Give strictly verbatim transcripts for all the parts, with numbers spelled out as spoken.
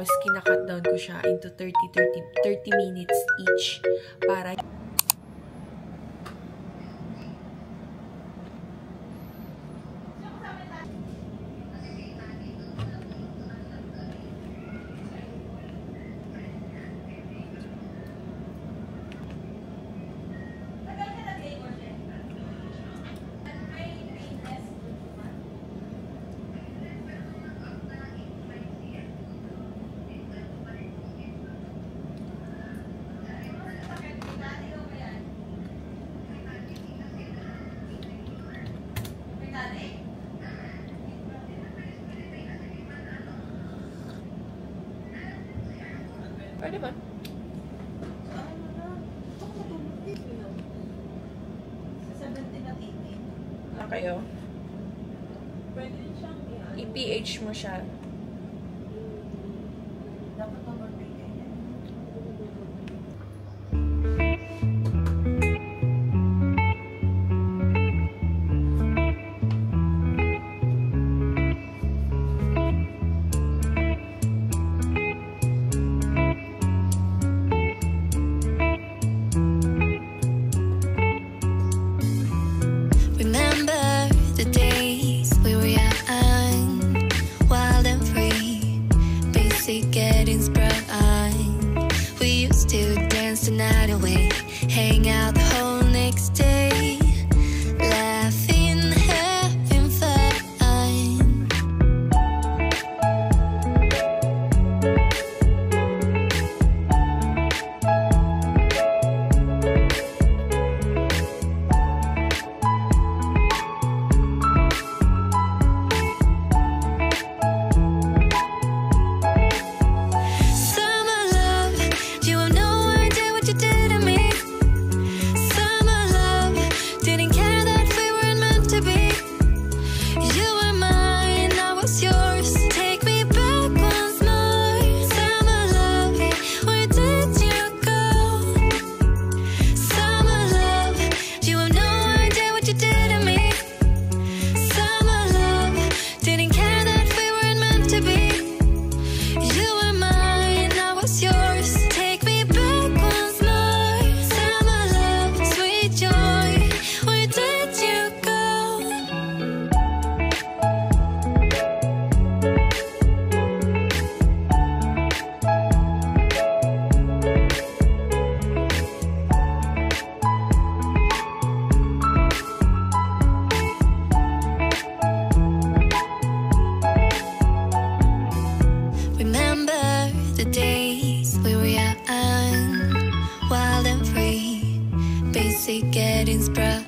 Tapos, kinakat down ko siya into thirty, thirty, thirty minutes each para pwede ba? Okay, oh. Pwede rin siyang I-P H mo siya. dapat number three. Getting sprung. We used to dance the night away, hang out the whole next day, laughing, having fun. Getting sprung.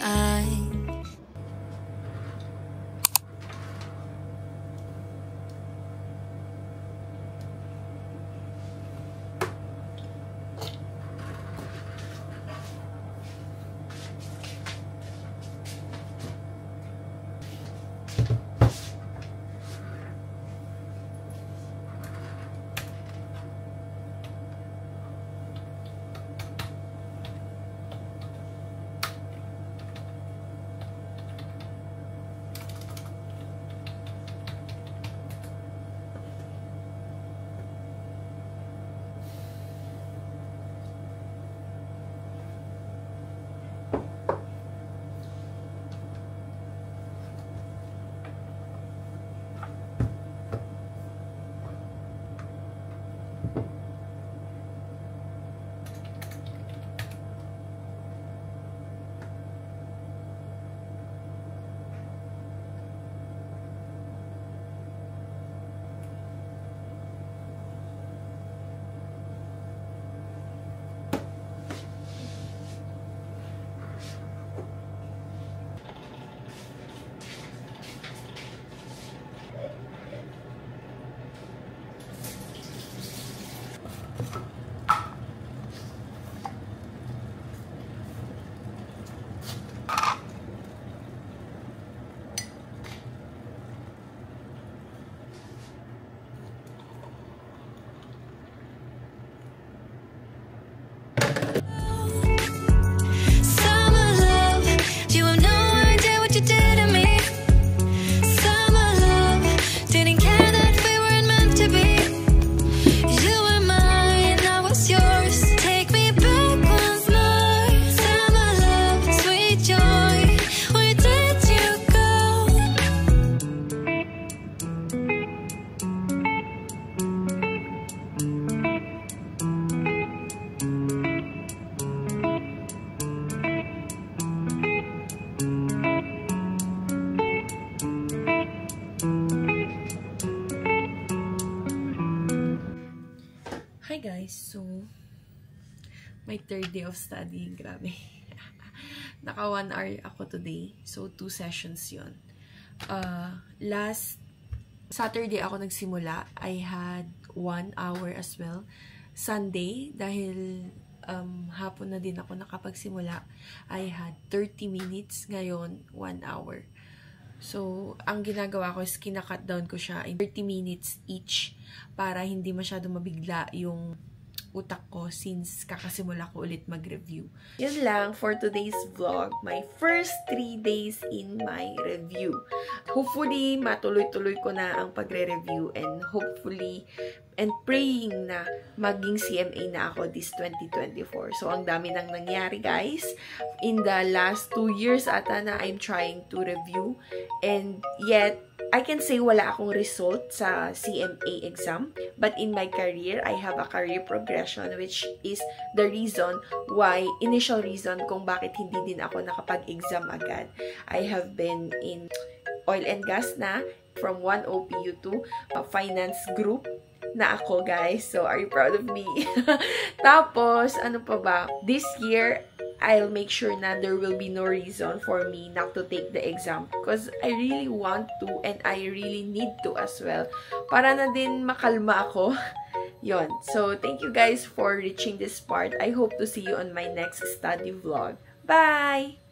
my third day of studying. Grabe. Naka one hour ako today. So, two sessions yon. Uh, last Saturday ako nagsimula. I had one hour as well. Sunday, dahil um, hapon na din ako nakapagsimula, I had thirty minutes. Ngayon, one hour. So, ang ginagawa ko is kinakat down ko siya in thirty minutes each para hindi masyado mabigla yung utak ko since kakasimula ko ulit mag-review. Yun lang for today's vlog. My first three days in my review. Hopefully, matuloy-tuloy ko na ang pagre-review and hopefully, and praying na maging C M A na ako this twenty twenty-four. So, ang dami nang nangyari, guys. In the last two years ata na I'm trying to review. And yet, I can say wala akong result sa C M A exam. But in my career, I have a career progression which is the reason why, initial reason kung bakit hindi din ako nakapag-exam agad. I have been in oil and gas na from one O P U to a finance group na ako, guys. So, are you proud of me? Tapos, ano pa ba? This year, I'll make sure na there will be no reason for me not to take the exam. Because I really want to and I really need to as well. Para na din makalma ako. Yon. So, thank you guys for reaching this part. I hope to see you on my next study vlog. Bye!